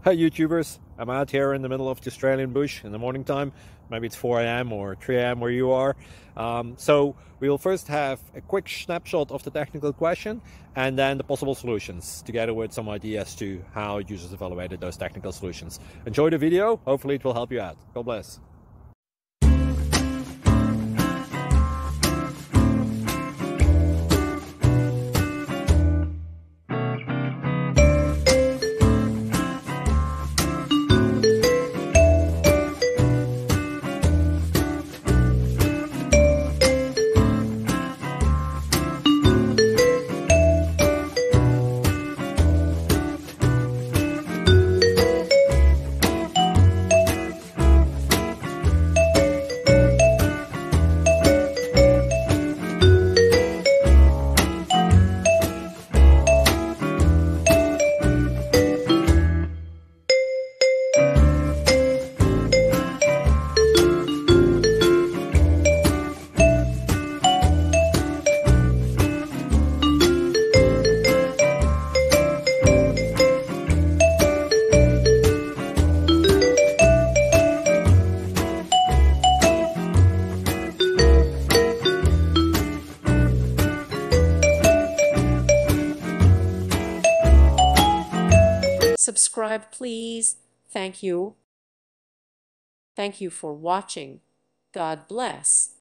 Hi YouTubers, I'm out here in the middle of the Australian bush in the morning time. Maybe it's 4 a.m. or 3 a.m. where you are. So we'll first have a quick snapshot of the technical question and then the possible solutions, together with some ideas to how users evaluated those technical solutions. Enjoy the video, hopefully it will help you out. God bless. Subscribe, please. Thank you. Thank you for watching. God bless.